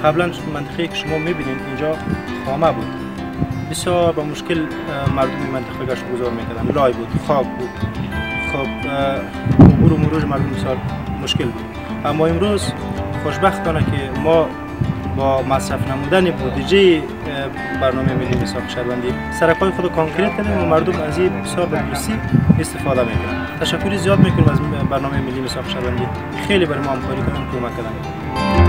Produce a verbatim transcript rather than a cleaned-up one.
قبلا منطقه که شما میبینید اینجا خامه بود، بسیار با مشکل مردم منطقه گشت گذار میکردن، لای بود، خاک بود، خب عبور و مرور مردم بسیار مشکل بود. اما امروز خوشبختانه که ما با مصرف نمودن بودجه برنامه ملی میثاق شهروندی سرک‌های خود کانکریت کردیم و مردم از این بسیار به درستی استفاده میکنن. تشکر زیاد میکنیم از برنامه ملی میثاق شهروندی، خیلی برای ما همکاری کردن، کمک کردن.